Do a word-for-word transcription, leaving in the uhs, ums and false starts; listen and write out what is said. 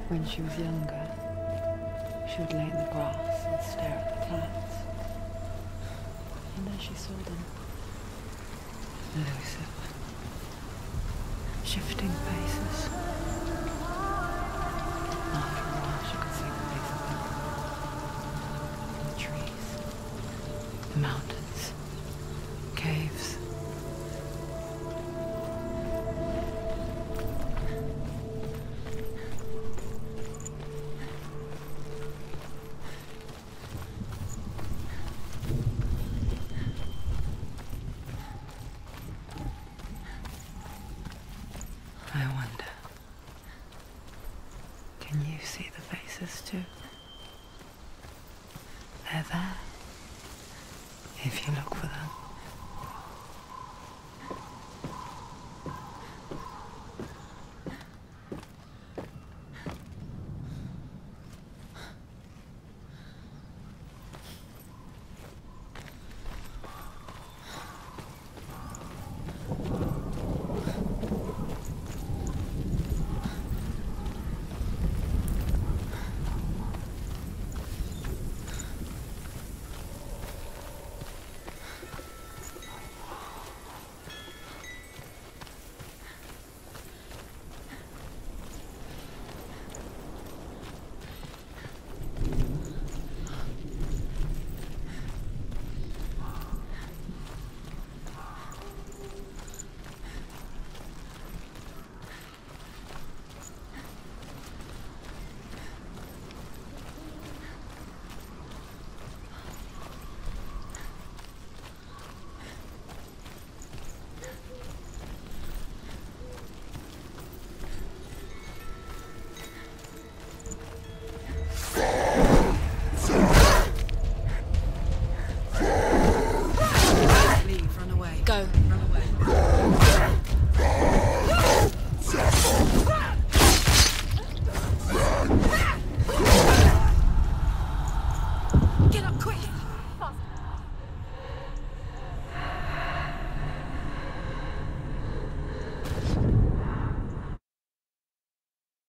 When she was younger, she would lay in the grass and stare at the clouds. And as she saw them, elusive, shifting faces. After a while, she could see the face of them. The trees, the mountains, caves. I wonder, can you see the faces too? They're there, if you look for them.